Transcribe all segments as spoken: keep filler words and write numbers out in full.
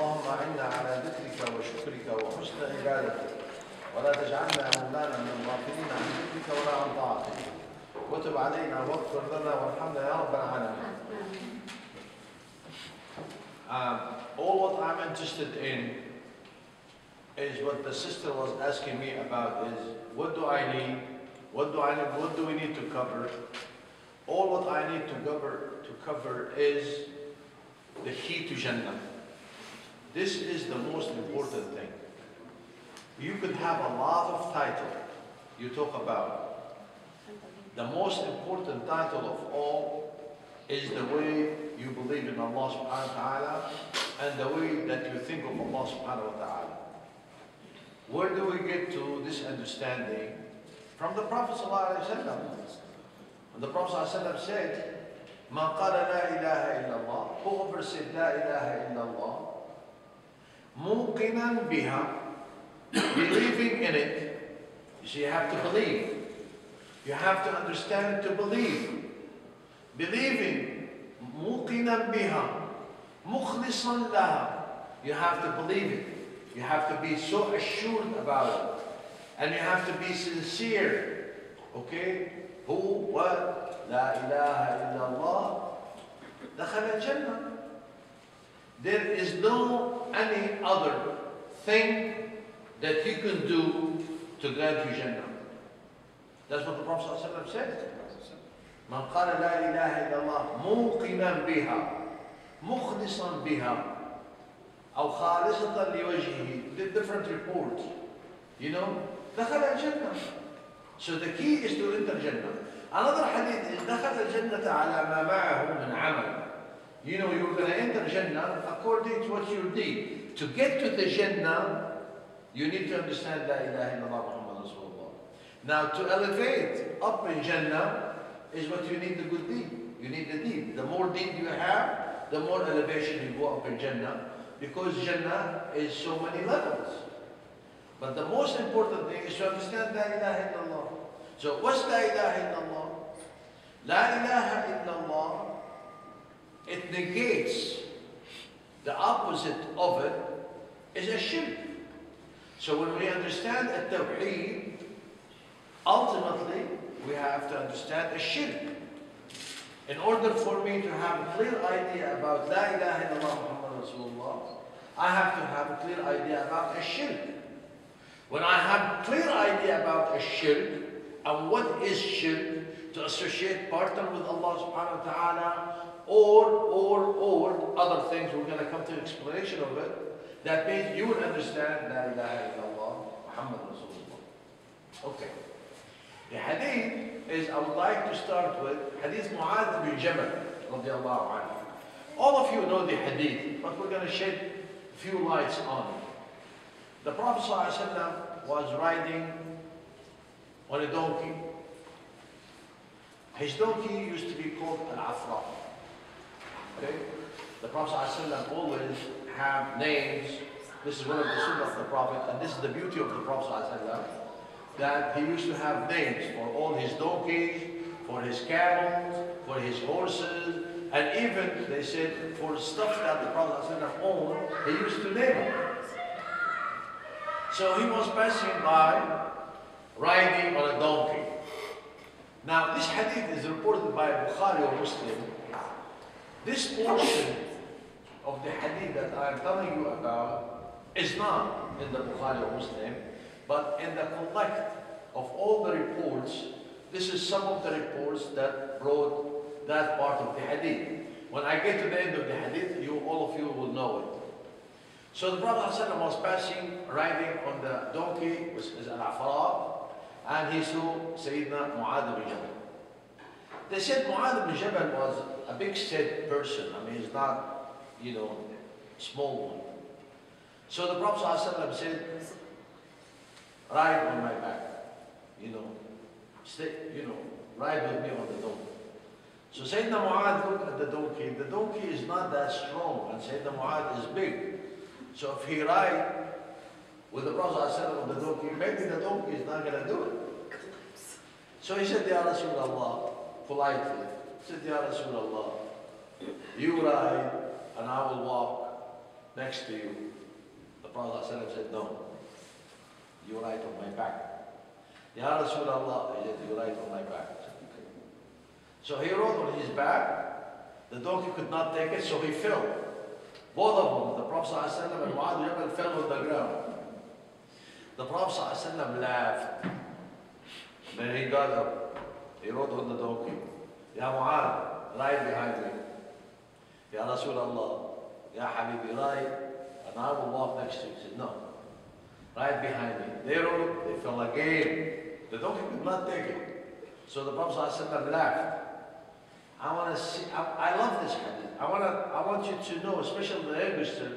اللهم أعنا على ذكرك وشكرك وحسن عبادتك ولا تجعلنا يا مولانا من الغافلين عن ذكرك ولا عن طاعتك وتب علينا واغفر لنا وارحمنا يا رب العالمين. Um, all what I'm interested in is what the sister was asking me about is what do I need, what do I need, what do we need to cover? All what I need to cover, to cover is the key to Jannah. This is the most important thing. You could have a lot of title you talk about. The most important title of all is the way you believe in Allah subhanahu wa ta'ala and the way that you think of Allah subhanahu wa ta'ala. Where do we get to this understanding? From the Prophet sallallahu alaihi wasallam. And the Prophet sallallahu alaihi wasallam said, "Man qala la ilaha illallah," whoever said la ilaha illallah, muqinan biha, believing in it. You see, you have to believe. You have to understand to believe. Believing, muqinan biha, mukhlisan laha. You have to believe it. You have to be so assured about it. And you have to be sincere. Okay? Who, what? La ilaha illallah. Dakhala al-Jannah. There is no any other thing that you can do to grant you Jannah. That's what the Prophet ﷺ said. Man qala la ilaha illallah muqinan biha mukhlisan biha aw khalisatan liwajhihi. The different reports. You know? Dakhala al-Jannah. So the key is to enter Jannah. Another hadith is dakhala al-Jannata ala ma ma'ahu min amal. You know, you're going to enter Jannah according to what you need. To get to the Jannah, you need to understand La ilaha illallah Muhammad Rasulullah. Now, to elevate up in Jannah is what you need the good deed. You need the deed. The more deed you have, the more elevation you go up in Jannah. Because Jannah is so many levels. But the most important thing is to understand La ilaha illallah. So, what's La ilaha illallah? La ilaha illallah, it negates the opposite of it is a shirk. So when we understand a Tawheed, ultimately we have to understand a shirk. In order for me to have a clear idea about La ilaha illallah Muhammad Rasulullah, I have to have a clear idea about a shirk. When I have a clear idea about a shirk and what is shirk, to associate partner with Allah subhanahu wa ta'ala, or, or, or other things, we're going to come to an explanation of it. That means you will understand La ilaha illallah Muhammad Rasulullah. Okay. The hadith is, I would like to start with Hadith Mu'adh bin Jabal radiallahu anhu. All of you know the hadith, but we're going to shed a few lights on it. The Prophet ﷺ was riding on a donkey. His donkey used to be called Al-Afra. Okay? The Prophet ﷺ always have names. This is one of the sunnah of the Prophet, and this is the beauty of the Prophet ﷺ, that he used to have names for all his donkeys, for his camels, for his horses, and even, they said, for stuff that the Prophet ﷺ owned, he used to name it. So he was passing by, riding on a donkey. Now, this hadith is reported by Bukhari or Muslim. This portion of the hadith that I'm telling you about is not in the Bukhari or Muslim, but in the collect of all the reports, this is some of the reports that brought that part of the hadith. When I get to the end of the hadith, you, all of you will know it. So the Prophet ﷺ was passing, riding on the donkey, which is Al-Afra, and he saw Sayyidina Mu'adh bin Jabal. They said Mu'adh bin Jabal was a big set person. I mean, he's not, you know, small one. So the Prophet ﷺ said, ride on my back, you know, stay, you know, ride with me on the donkey. So Sayyidina Mu'adh looked at the donkey. The donkey is not that strong, and Sayyidina Mu'adh is big. So if he ride with the Prophet ﷺ on the donkey, maybe the donkey is not going to do it. So he said, Ya Rasulullah, politely, he said, Ya Rasulullah, you ride and I will walk. next to you. The Prophet ﷺ said, no, you write on my back. Ya Rasulullah, he said, you write on my back. So he wrote on his back. The donkey could not take it, so he fell. Both of them, the Prophet ﷺ and Mu'adh Jabal, fell on the ground. The Prophet ﷺ laughed. Then he got up. He wrote on the donkey, Ya Mu'adh, ride behind me. Ya Rasulullah, Ya Habibi, ride, and I will walk next to you. He said, no, ride behind me. They rode, they fell again. The donkey could not take it. So the Prophet ﷺ laughed. I want to see, I, I love this hadith. I want to, I want you to know, especially the youngsters,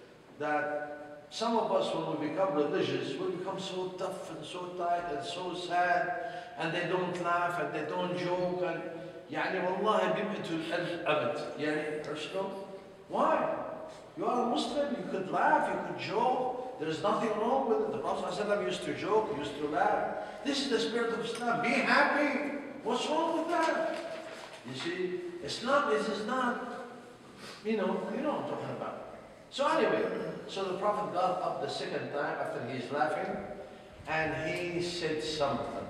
that some of us, when we become religious, we become so tough and so tight and so sad, and they don't laugh and they don't joke, and يعني والله بيبقوا الأبد. يعني شلون? Why? You are a Muslim, you could laugh, you could joke, there's nothing wrong with it. The Prophet ﷺ used to joke, used to laugh. This is the spirit of Islam. Be happy. What's wrong with that? You see, Islam is, is not, you know, you know what I'm talking about. So anyway, so the Prophet got up the second time after he's laughing, and he said something.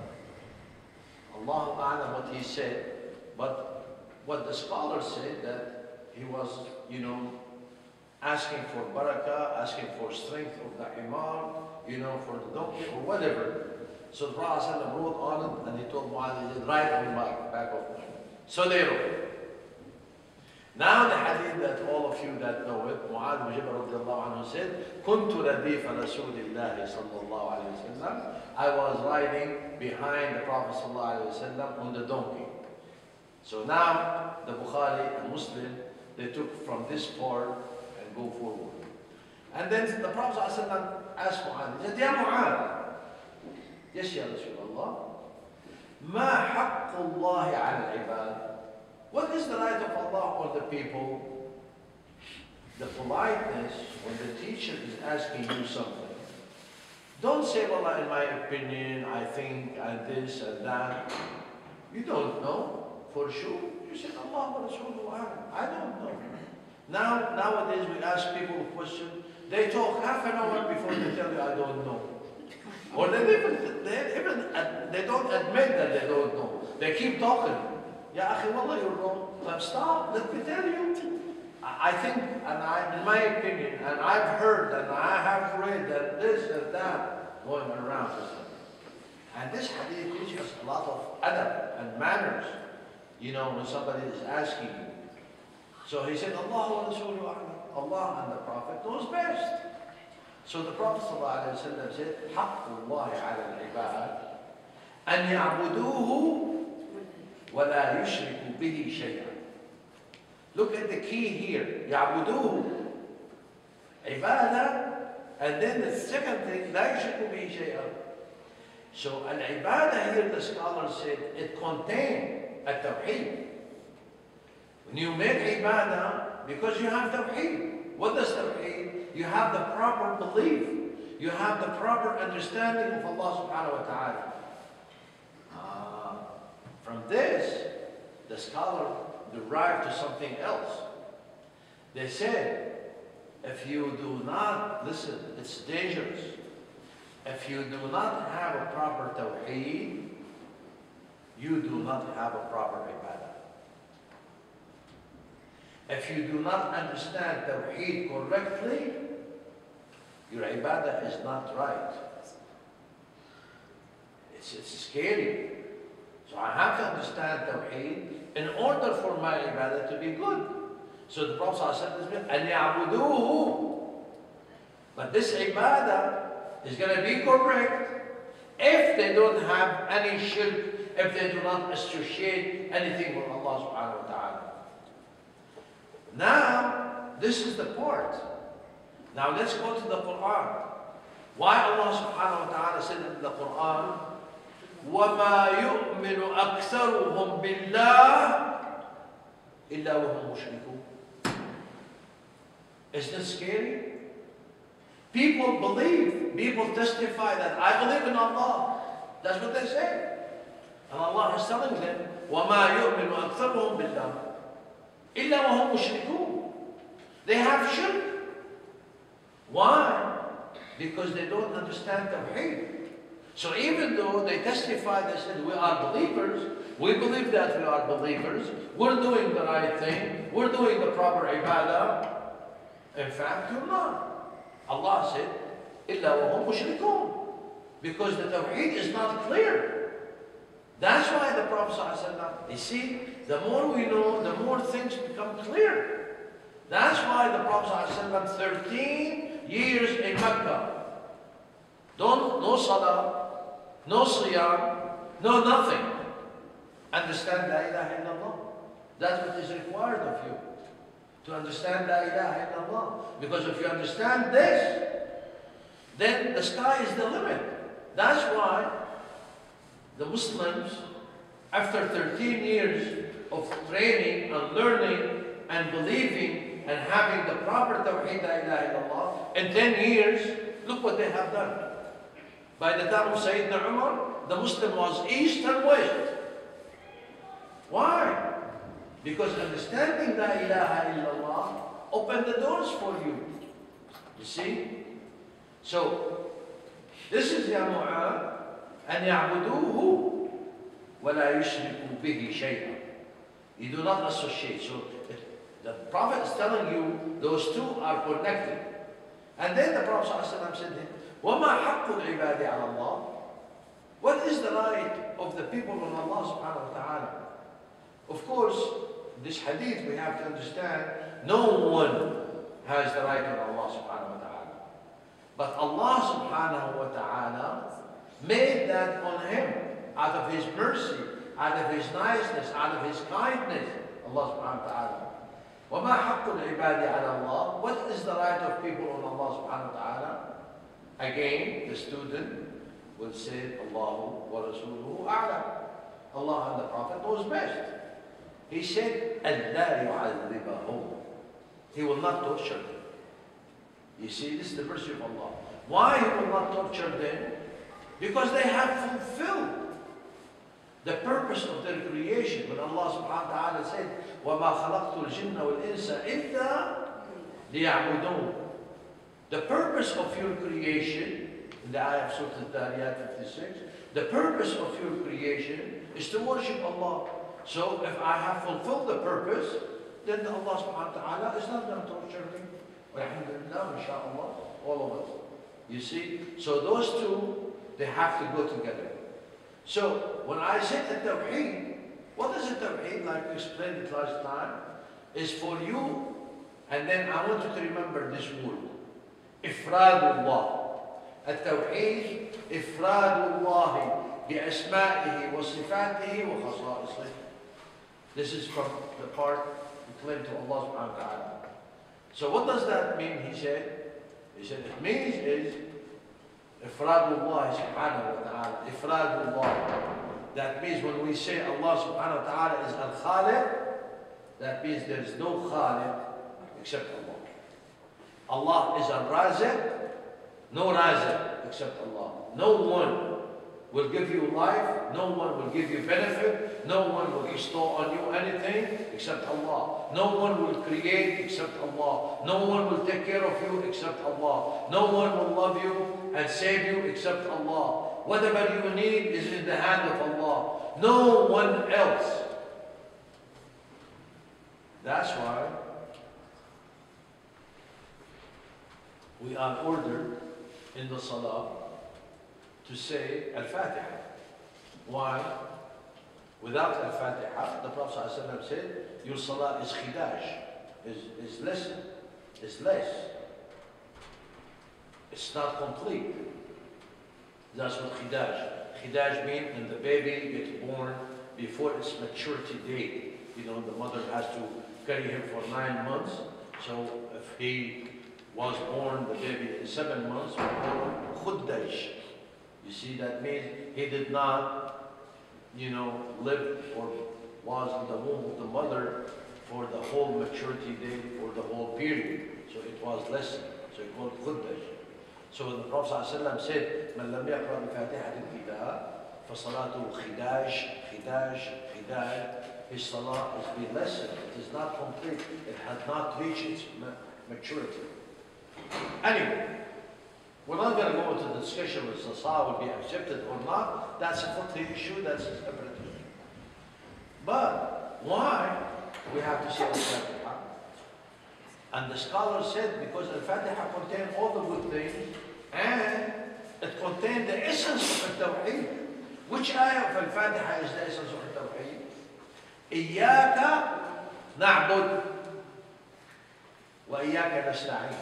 Allahu A'lam what he said, but what the scholars said that he was, you know, asking for barakah, asking for strength of the imam, you know, for the donkey or whatever. So the Prophet wrote on it, and he told Mu'adh, he said, right on my back of me. So they wrote. Now the hadith that all of you that know it, Mu'adh bin Jabal radiallahu anhu said, كنت رديف رسول الله صلى الله عليه وسلم. I was riding behind the Prophet صلى الله عليه وسلم on the donkey. So now the Bukhari and Muslim, they took from this part and go forward. And then the Prophet صلى الله عليه وسلم asked Mu'adh, he said, Ya Mu'adh, yes, Ya Rasulullah, ما حق الله على العباد? What is the right of Allah on the people? The politeness when the teacher is asking you something. Don't say, well, in my opinion, I think, and this and that. You don't know for sure. You say, Allah wa Rasulullah, I don't know. Now, nowadays we ask people a question, they talk half an hour before they tell you, I don't know. Or they even, they even, they don't admit that they don't know. They keep talking. Ya akhi, wallah, you're wrong. But stop, let me tell you. I think, and I, in my opinion, and I've heard, and I have read that this and that going around. And this hadith teaches us a lot of adab and manners, you know, when somebody is asking you. So he said, Allah wa Rasulullah, Allah and the Prophet knows best. So the Prophet ﷺ said, حق الله على العباد أن يعبدوه ولا يشركوا به شيئا. Look at the key here, يعبدوه, عبادة, and then the second thing, لا يشركوا به شيئا. So al-ibadah here, the scholars said, it contains a tawheed. When you make ibadah, because you have tawheed. What does tawheed? You have the proper belief. You have the proper understanding of Allah subhanahu wa ta'ala. Uh, from this, the scholar derived to something else. They said, if you do not, listen, it's dangerous. If you do not have a proper tawheed, you do not have a proper ibadah. If you do not understand Tawheed correctly, your ibadah is not right. It's, it's scary. So I have to understand Tawheed in order for my ibadah to be good. So the Prophet said, أَنْ يَعْبُدُوهُ. But this ibadah is going to be correct if they don't have any shirk, if they do not associate anything with Allah subhanahu wa ta'ala. Now, this is the part. Now let's go to the Quran. Why Allah subhanahu wa ta'ala said in the Quran, وَمَا يُؤْمِنُ أَكْثَرُهُمْ بِاللَّهِ إِلَّا وَهُمْ مُشْرِكُونَ. Isn't it scary? People believe, people testify that I believe in Allah. That's what they say. And Allah is telling them, وَمَا يُؤْمِنُ أَكْثَرُهُمْ بِاللَّهِ إِلَّا وَهُمْ مُشْرِكُونَ. They have shirk. Why? Because they don't understand Tawheed. So even though they testify, they said, we are believers, we believe that we are believers, we're doing the right thing, we're doing the proper ibadah. In fact, you're not. Allah said, إِلَّا وَهُمْ مُشْرِكُونَ. Because the Tawheed is not clear. That's why the Prophet ﷺ, you see, the more we know, the more things become clear. That's why the Prophet ﷺ, thirteen years in Mecca, don't, no salah, no siyam, no nothing. Understand La ilaha illallah. That's what is required of you. To understand La ilaha illallah. Because if you understand this, then the sky is the limit. That's why the Muslims, after thirteen years of training and learning and believing and having the proper Tawheed La ilaha illallah, in ten years, look what they have done. By the time of Sayyidina Umar, the Muslim was east and west. Why? Because understanding La ilaha illallah opened the doors for you. You see? So, this is Ya Mu'ad, أن يعبدوه ولا يشركوا به شيئا. You do not associate. So, the Prophet is telling you those two are connected. And then the Prophet ﷺ said, وَمَا حَقُّ الْعِبَادِ عَلَى اللَّهِ. What is the right of the people on Allah subhanahu wa ta'ala? Of course, this hadith we have to understand, no one has the right on Allah subhanahu wa ta'ala. But Allah subhanahu wa ta'ala made that on him out of his mercy, out of his niceness, out of his kindness. Allah subhanahu wa ta'ala. وَمَا حَقُّ الْعِبَادِ عَلَى اللَّهِ. What is the right of people on Allah subhanahu wa ta'ala? Again, the student will say, Allahu wa Rasuluhu a'lam. Allah and the Prophet knows best. He said, أَلَّا يُعَذِّبَهُمْ. He will not torture them. You see, this is the mercy of Allah. Why He will not torture them? Because they have fulfilled the purpose of their creation. When Allah subhanahu wa ta'ala said, وَمَا خَلَقْتُ الْجِنَّ وَالْإِنسَ إِلَّا لِيَعْبُدُونَ. The purpose of your creation, in the ayah of Surah Al-Dariyat fifty-six, the purpose of your creation is to worship Allah. So if I have fulfilled the purpose, then Allah subhanahu wa ta'ala is not going to torture me. Alhamdulillah, inshaAllah, all of us. You see? So those two, they have to go together. So when I say the Tawheed, what is the Tawheed? Like we explained it last time, is for you, and then I want you to remember this word. Ifradullah. التوحيد إفراد الله بأسمائه وصفاته وخصائصه. This is from the part we claim to Allah subhanahu wa ta'ala. So what does that mean, he said? He said it means is Ifradullah subhanahu wa ta'ala. Ifradullah. That means when we say Allah subhanahu wa ta'ala is Al-Khaliq, that means there is no Khaliq except Allah. Allah is Al-Raziq, no Raziq except Allah. No one will give you life, no one will give you benefit, no one will bestow on you anything except Allah. No one will create except Allah. No one will take care of you except Allah. No one will love you and save you except Allah. Whatever you need is in the hand of Allah. No one else. That's why we are ordered in the Salah to say Al-Fatiha. Why? Without Al-Fatiha, the Prophet ﷺ said, your Salah is khidaj, is, is less, is less. It's not complete. That's what khidaj. Khidaj means when the baby gets born before its maturity date. You know, the mother has to carry him for nine months. So if he was born, the baby in seven months, we call him khudaj. You see, that means he did not, you know, live or was in the womb of the mother for the whole maturity date, for the whole period. So it was less. So it called khudaj. So when the Prophet ﷺ said, مَنْ لَمْ يَقْرَأ بِفَاتِحَةِ الْكِتَابِ فَصَلَاتُهُ خِدَاج, خِدَاج, خِدَاج. His salah is been lessened. It is not complete. It had not reached its ma maturity. Anyway, we're not going to go into the discussion whether the salah will be accepted or not. That's a fiqh issue, that's a separate issue. But why we have to say Al-Fatiha? And the scholar said because Al-Fatiha contains all the good things and it contains the essence of Tawheed. Which ayah of Al-Fatiha is the essence of Tawheed? إياك نعبد وإياك نستعين.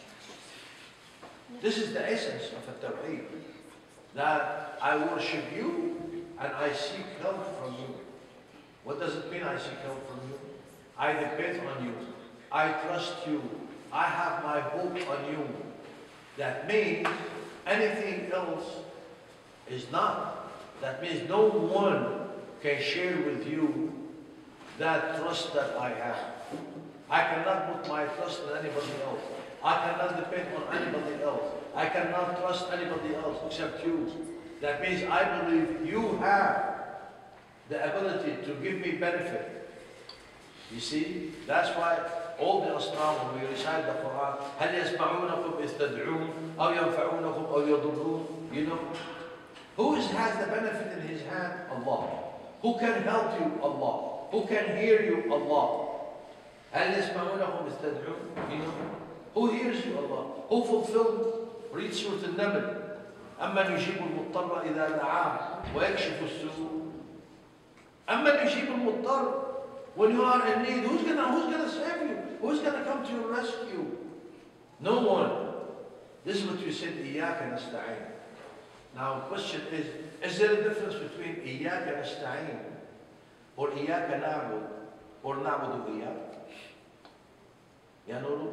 This is the essence of Tawheed. That I worship you and I seek help from you. What does it mean I seek help from you? I depend on you. I trust you. I have my hope on you. That means anything else is not. That means no one can share with you that trust that I have. I cannot put my trust in anybody else. I cannot depend on anybody else. I cannot trust anybody else except you. That means I believe you have the ability to give me benefit. You see, that's why all the asnam, when we recite the Quran, هل يسمعونكم إذ تدعون أو ينفعونكم أو يضرون? You know, who is, has the benefit in his hand? Allah. Who can help you? Allah. Who can hear you? Allah. هل يسمعونكم إذ تدعون? You know, who hears you? Allah. Who fulfilled? Read Surah Al-Naml. أمن يجيب المضطر إذا دعاه ويكشف السوء. أمن يجيب المضطر. When you are in need, who's gonna who's gonna save you? Who's gonna come to your rescue? No one. This is what you said, إياك نستعين. Now the question is, is there a difference between إياك نستعين or إياك نعبد or نعبد إياك? Ya Nuru?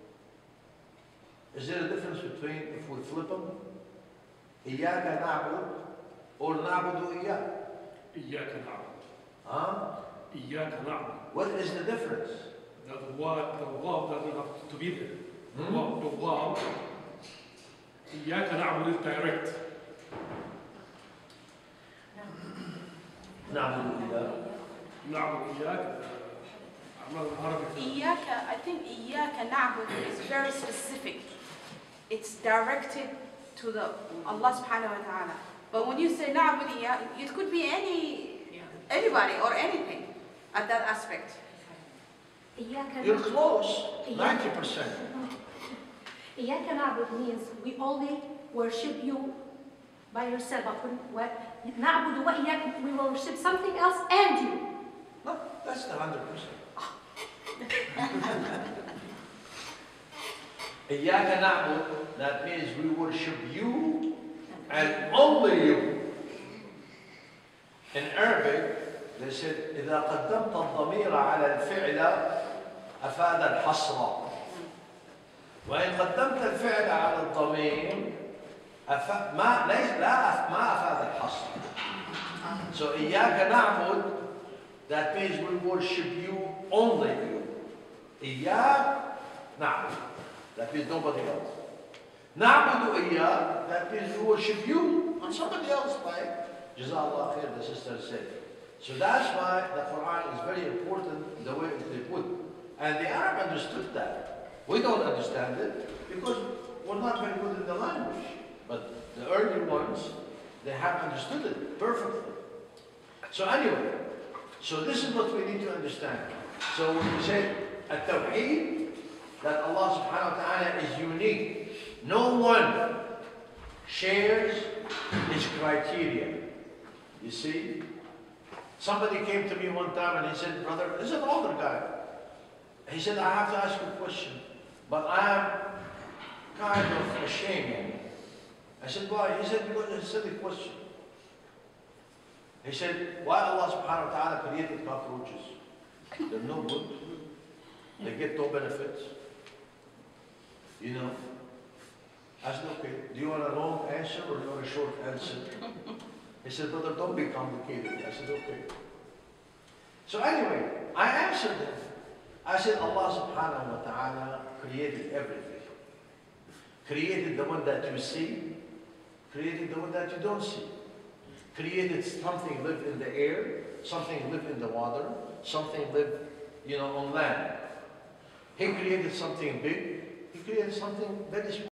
Is there a difference between if we flip them? إياك نعبد or نعبد إياك? إياك نعبد. Huh? إياك نعبد. What is the difference? The wav, the wav doesn't have to be there. The Hmm? wav, the wav. إياك نعبد is direct. نعبد إياك. نعبد إياك. عمل عربي. إياك, I think إياك نعبد is very specific. It's directed to the Allah subhanahu wa ta'ala. But when you say نعبد إياك, it could be any, anybody or anything at that aspect. You're close, ninety percent. إياك نعبد means we only worship you by yourself. But نعبد وإياك, we will worship something else and you. No, that's the one hundred percent. إياك نعبد, that means we worship you and only you. In Arabic, they said, إذا قدمت الضمير على الفعل أفاد الحصر. وإن قدمت الفعل على الضمير أف... ما ليس لا ما أفاد الحصر. So إياك نعبد, that means we worship you, only you. إياك نعبد, that means nobody else. نعبد إياك, that means we worship you and somebody else, like Jazakallah khair, the sister said. So that's why the Quran is very important the way they put. And the Arab understood that. We don't understand it because we're not very good in the language. But the early ones, they have understood it perfectly. So anyway, so this is what we need to understand. So when we say At-Tawheed, that Allah subhanahu wa ta'ala is unique. No one shares his criteria. You see? Somebody came to me one time and he said, brother, this is an older guy. He said, I have to ask you a question, but I am kind of ashamed. I said, why? He said, because it's a silly question. He said, why Allah subhanahu wa ta'ala created cockroaches? They're no good. They get no benefits. You know? I said, okay, do you want a long answer or do you want a short answer? He said, brother, don't be complicated. I said, okay. So anyway, I answered him. I said, Allah subhanahu wa ta'ala created everything. Created the one that you see, created the one that you don't see. Created something live in the air, something live in the water, something live, you know, on land. He created something big, He created something very